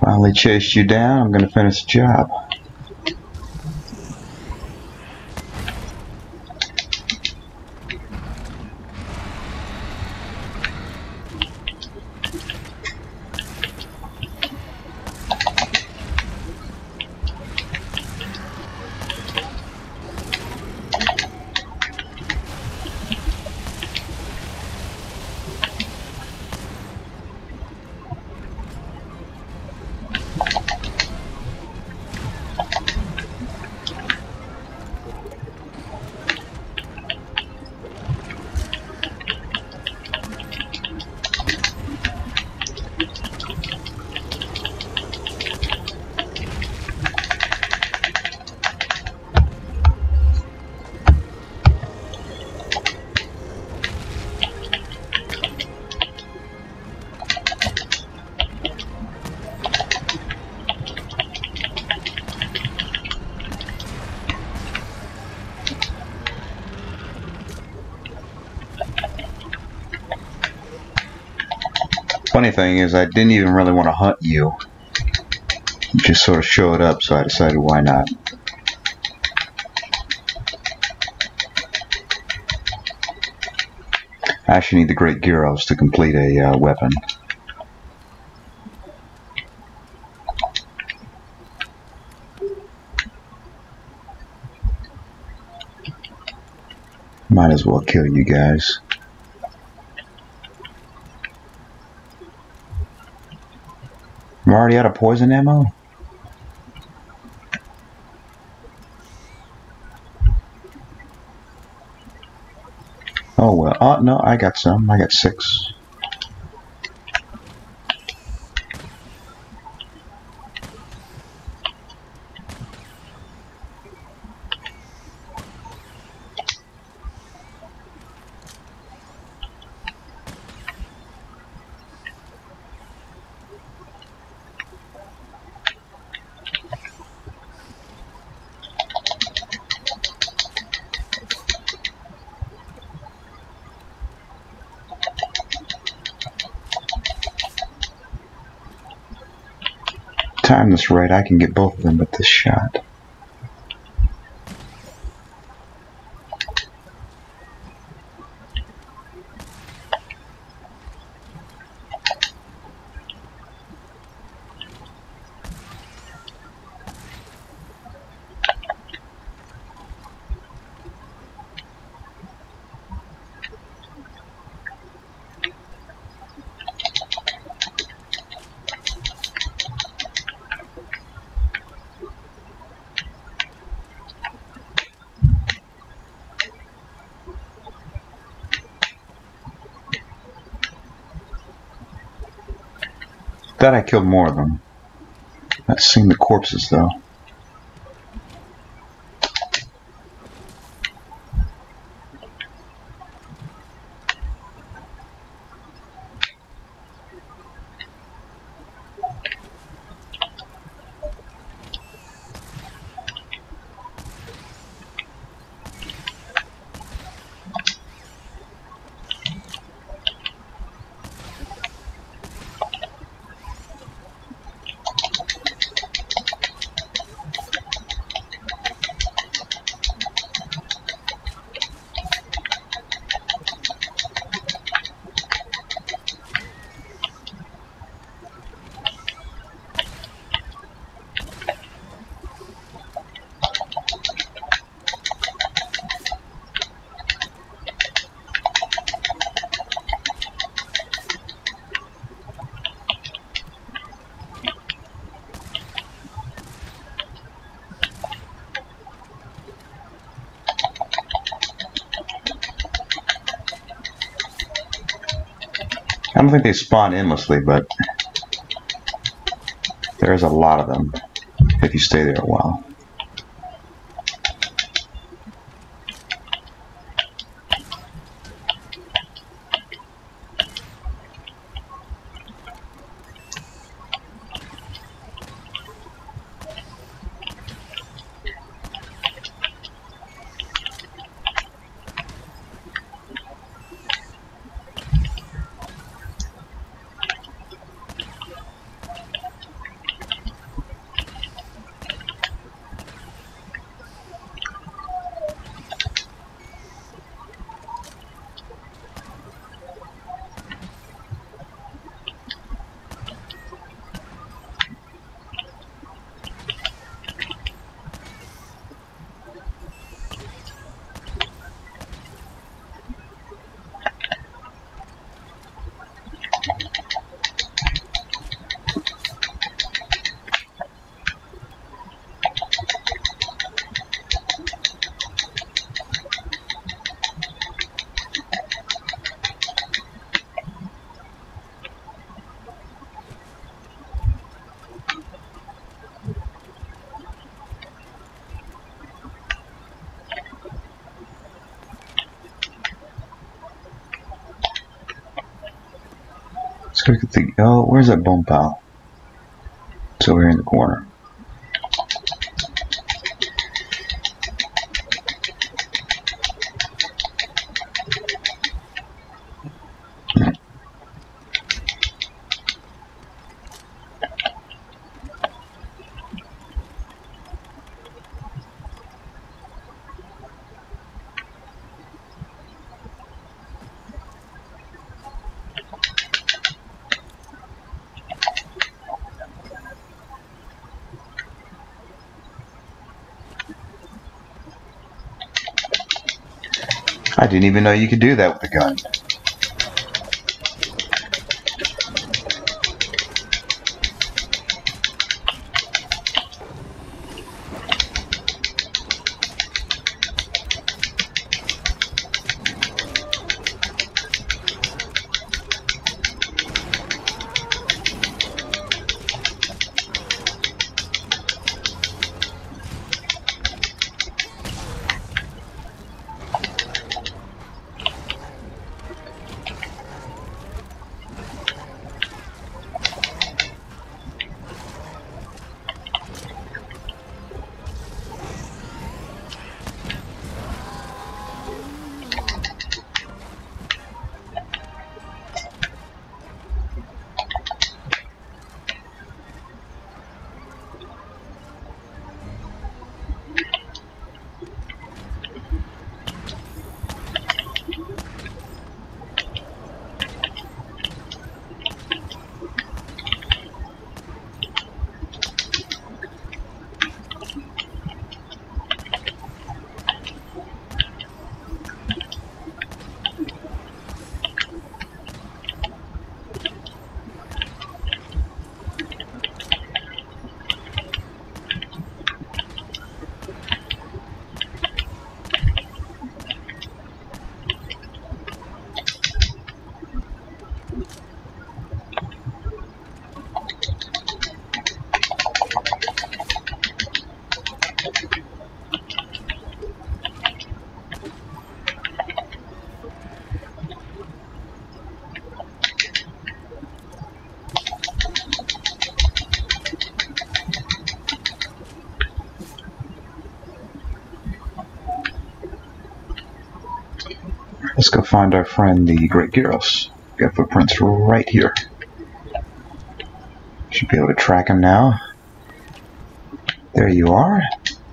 Finally chased you down. I'm going to finish the job. Funny thing is, I didn't even really want to hunt you. You just sort of showed up, so I decided why not. I actually need the Great Gyros to complete a weapon. Might as well kill you guys. I'm already out of poison ammo? Oh well. Oh no, I got some. I got 6. Time this right, I can get both of them with this shot. Thought I killed more of them. Not seeing the corpses though. I don't think they spawn endlessly, but there's a lot of them if you stay there a while. Let's go get the... Oh, where's that bone pile? It's over here in the corner. I didn't even know you could do that with a gun. Let's go find our friend, the Great Gyros. Got footprints right here. Should be able to track him now. There you are.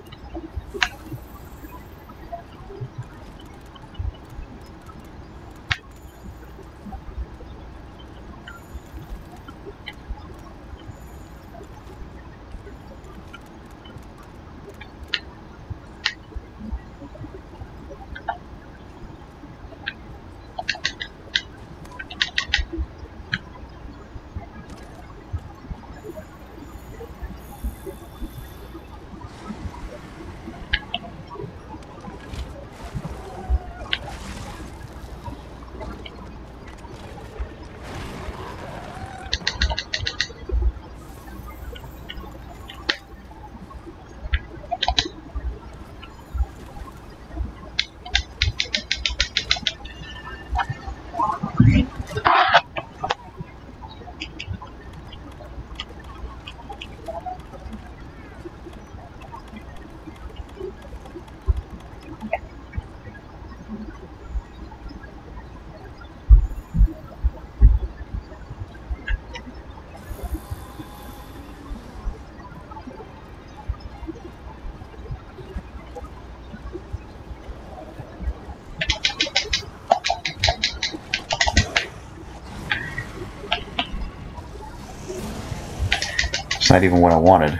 It's not even what I wanted.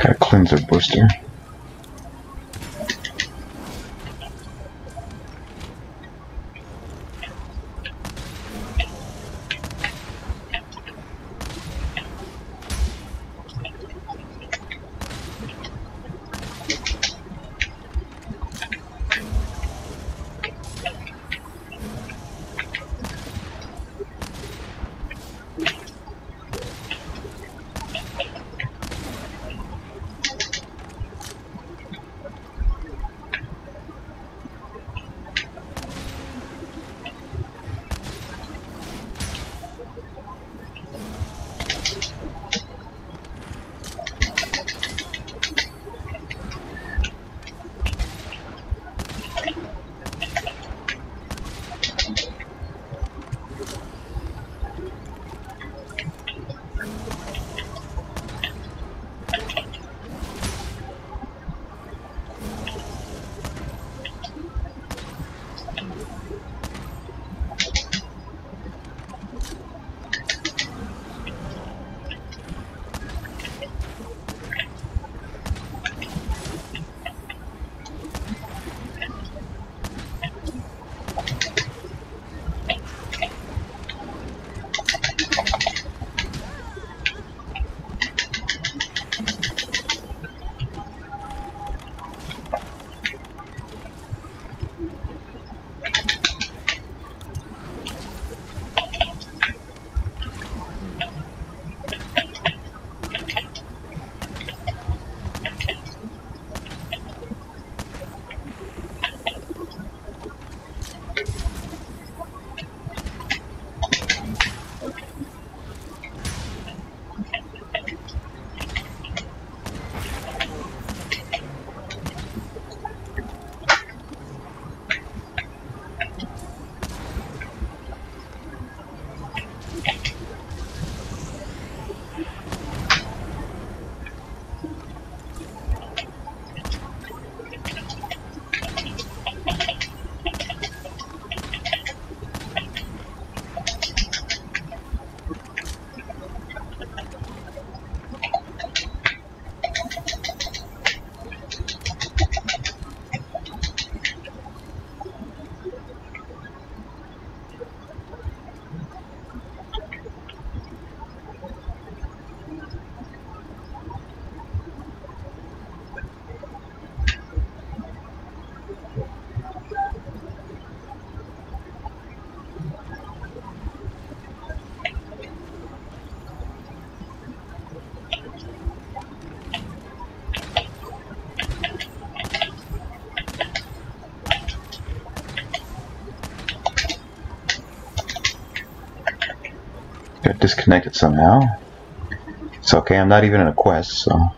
Got a cleanser booster. Got disconnected somehow. It's okay, I'm not even in a quest, so...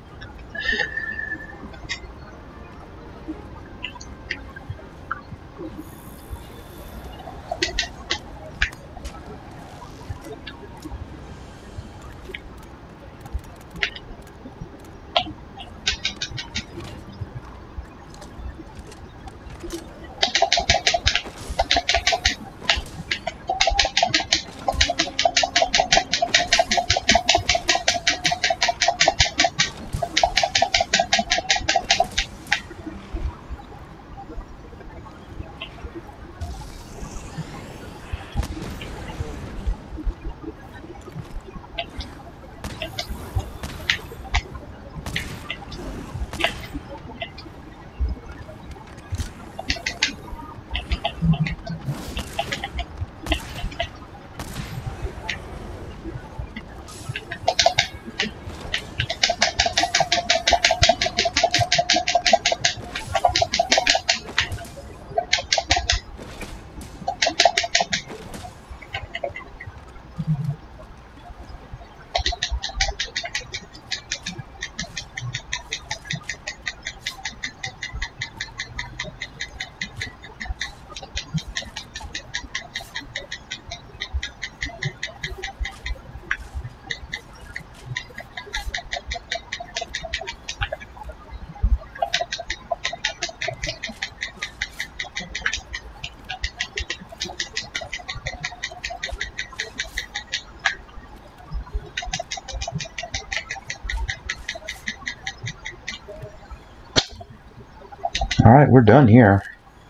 Alright, we're done here.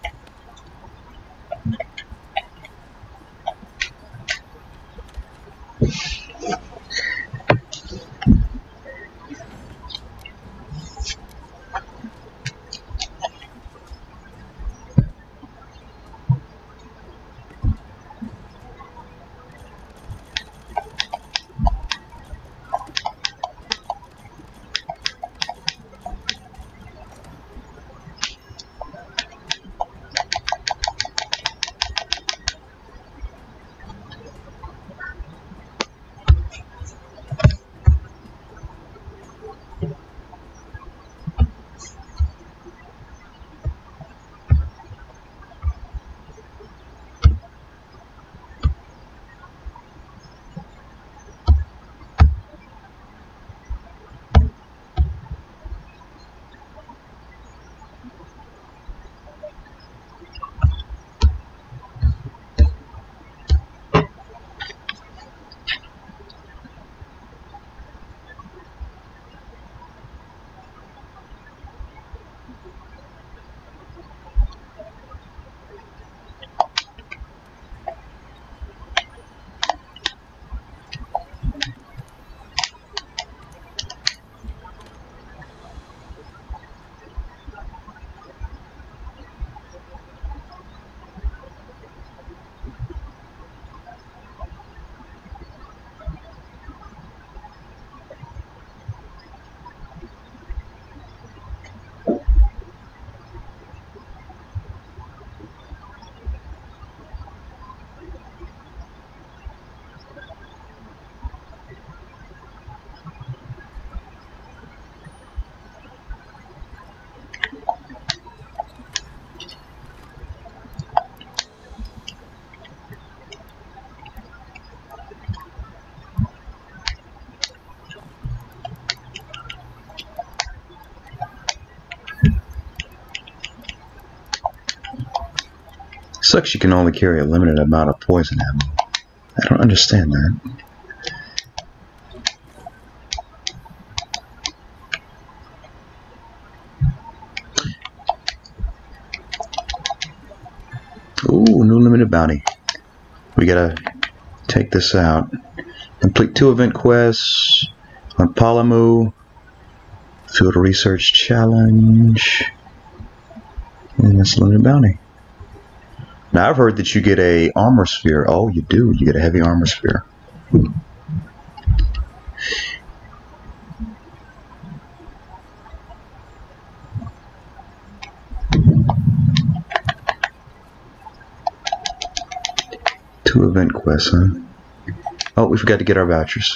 Sucks you can only carry a limited amount of poison ammo. I don't understand that. Ooh, new limited bounty. We gotta take this out. Complete 2 event quests on Palamu. Field research challenge. And that's limited bounty. Now I've heard that you get a armor sphere. Oh, you do. You get a heavy armor sphere. Two event quests, huh? Oh, we forgot to get our vouchers.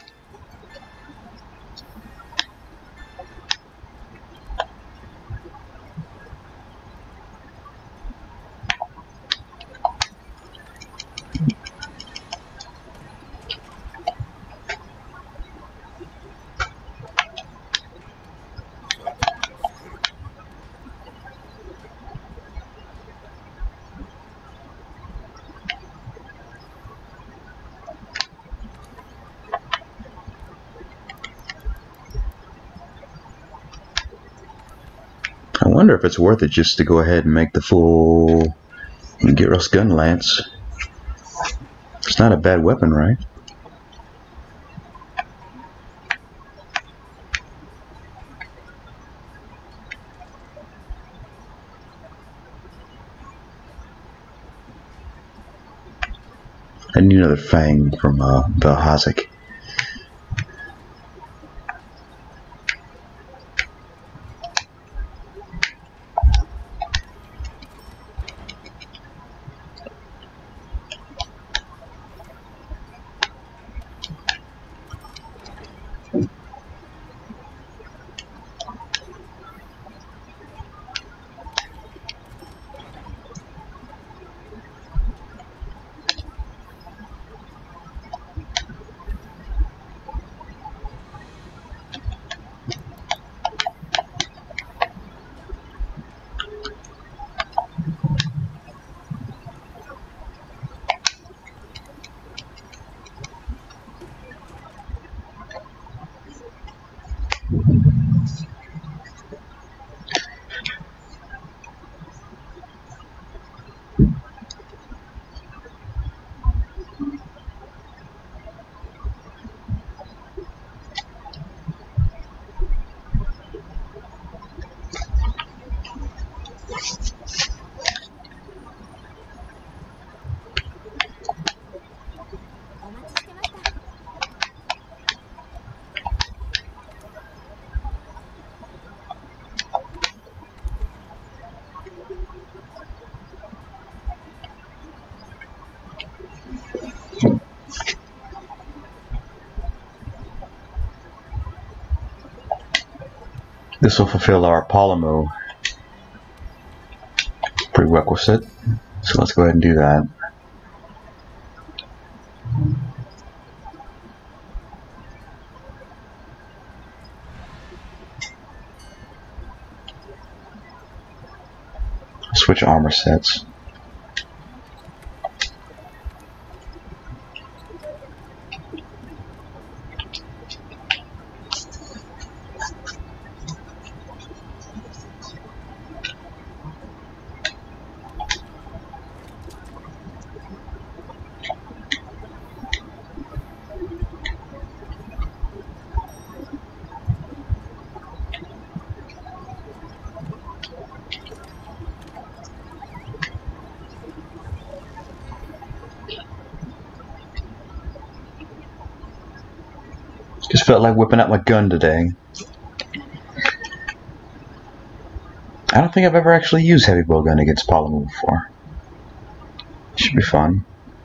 I wonder if it's worth it just to go ahead and make the full Gyros gun lance. It's not a bad weapon, right? I need another fang from the Hazak. This will fulfill our Palamu prerequisite, so let's go ahead and do that. Switch armor sets. Just felt like whipping out my gun today. I don't think I've ever actually used heavy bowgun against Palamu before. Should be fun.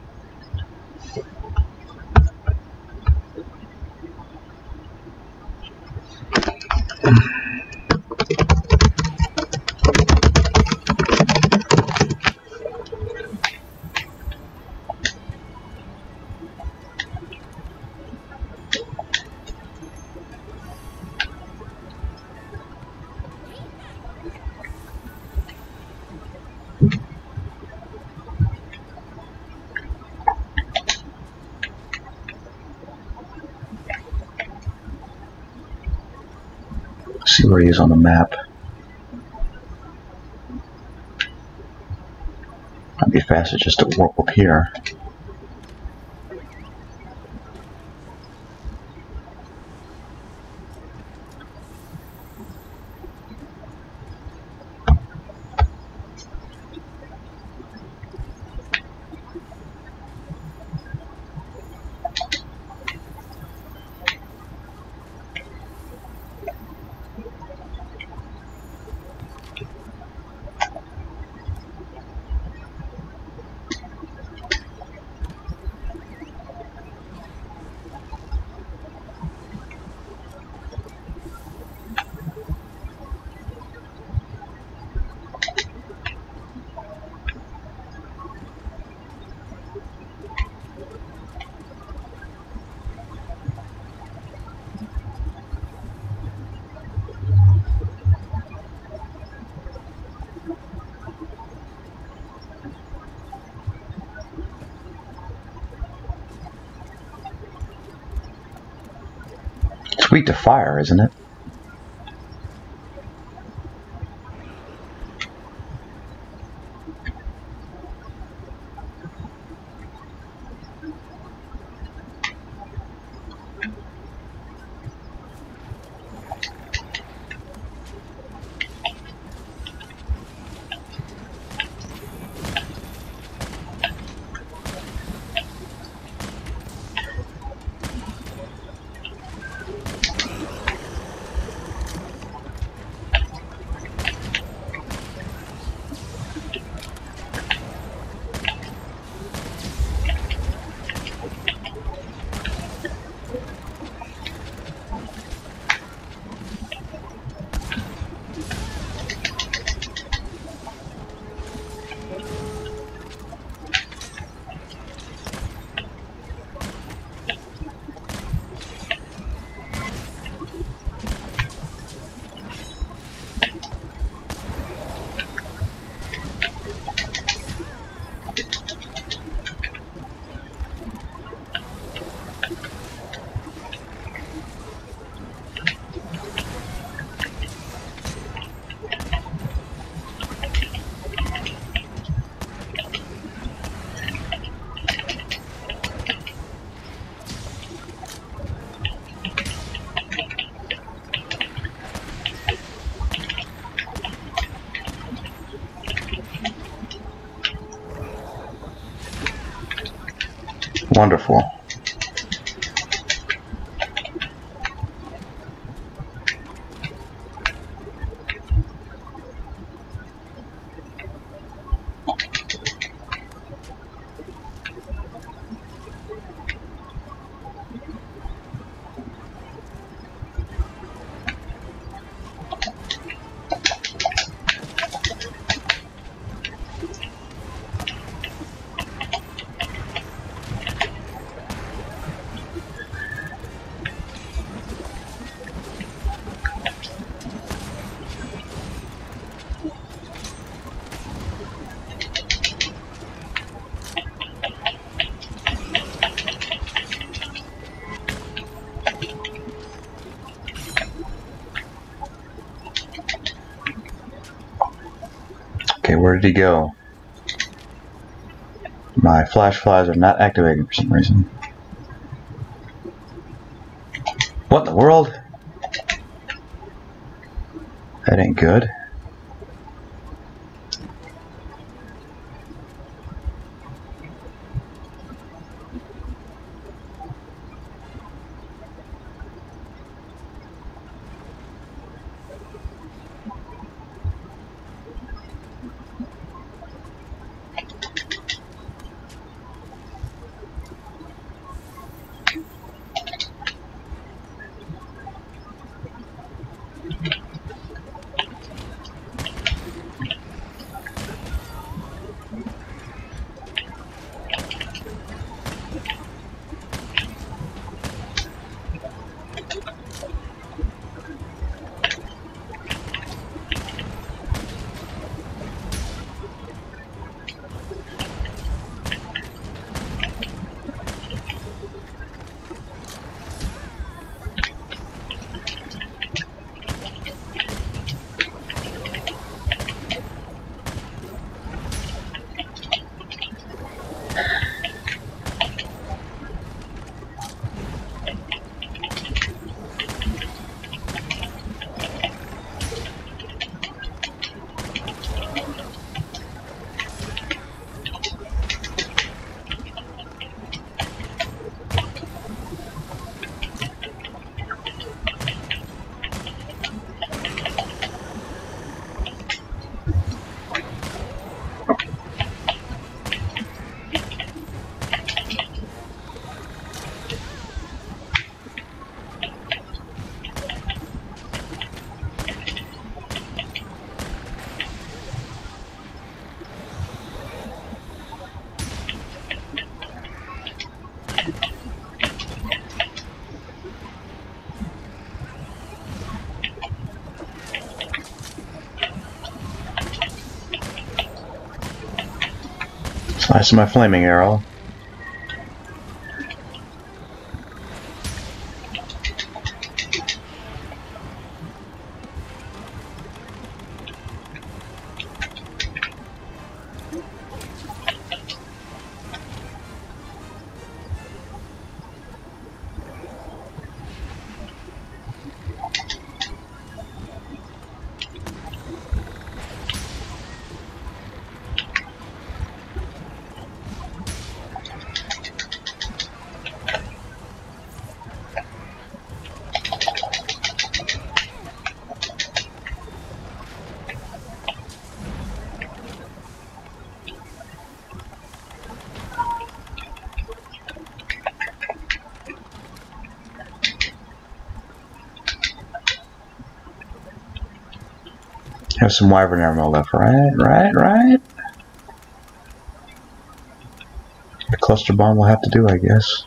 See where he is on the map. Might be faster just to warp up here. It's weak to fire, isn't it? Wonderful. Where did he go? My flash flies are not activating for some reason. What in the world? That ain't good. Slice my flaming arrow. Have some wyvern ammo left, right. The cluster bomb will have to do, I guess.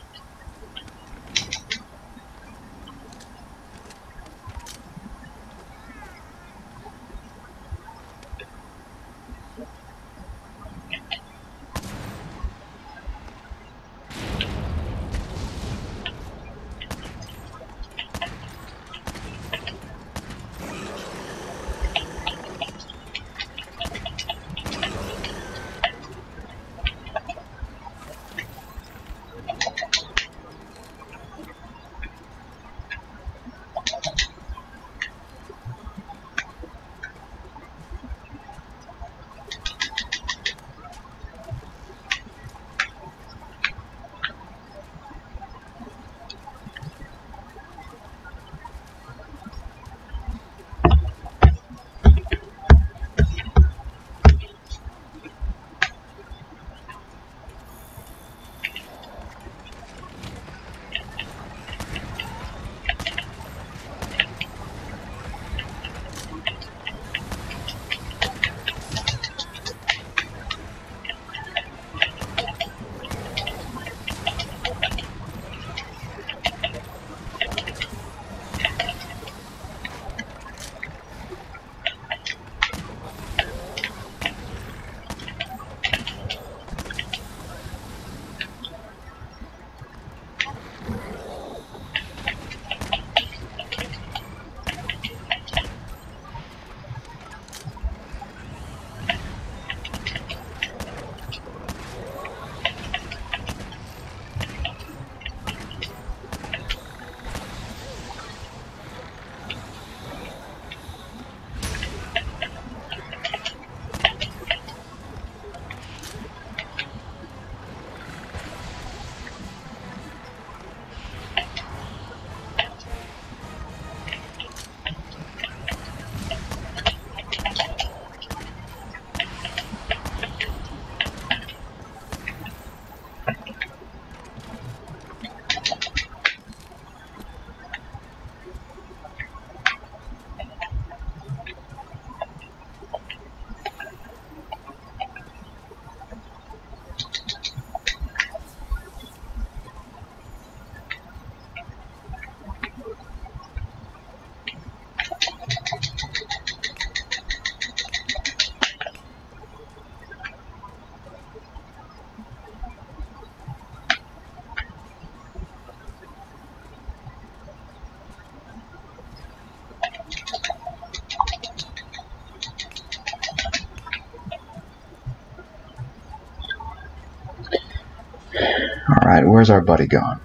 where's our buddy gone?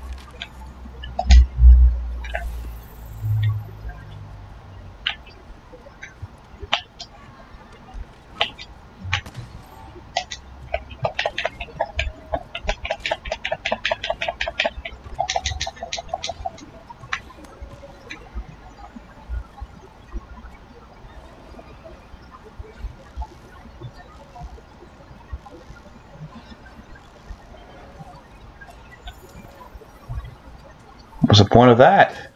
What's the point of that?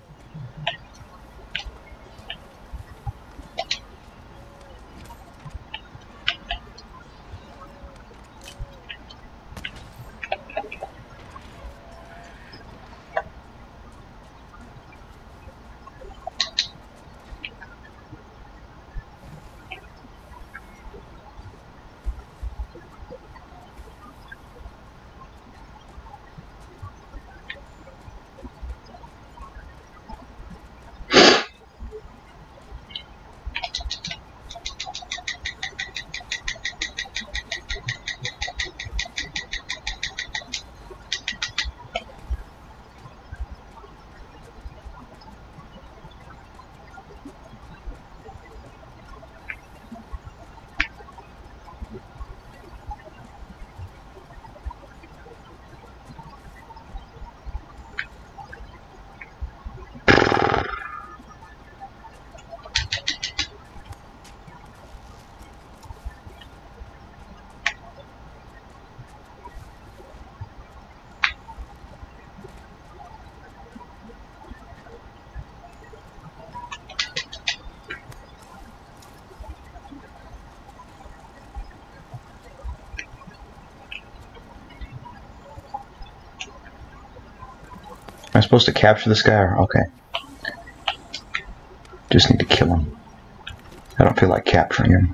Am I supposed to capture this guy? Or, okay. Just need to kill him. I don't feel like capturing him.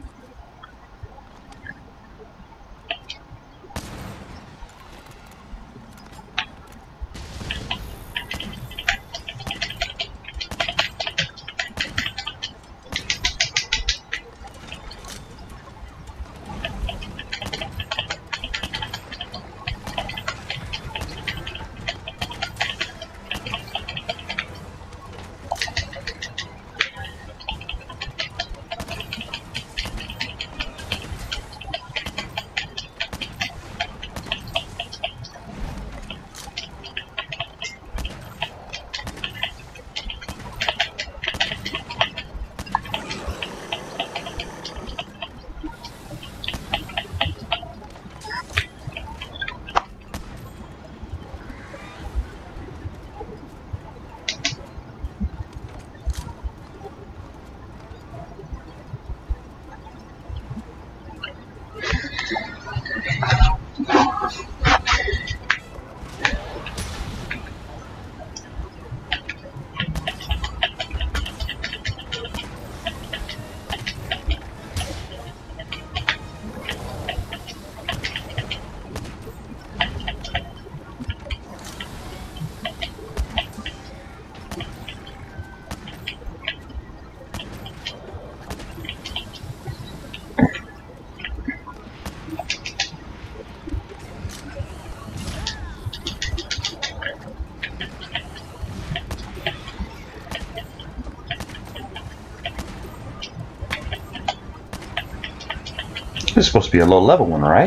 This is supposed to be a low level one, right?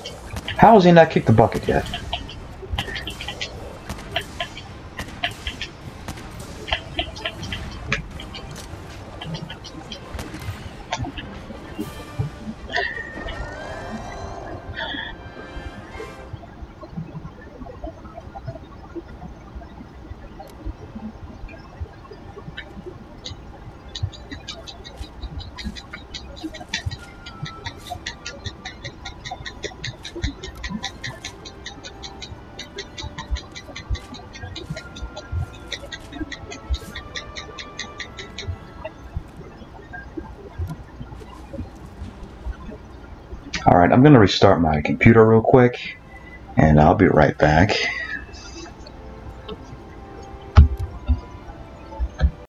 How has he not kicked the bucket yet? Alright, I'm going to restart my computer real quick, and I'll be right back.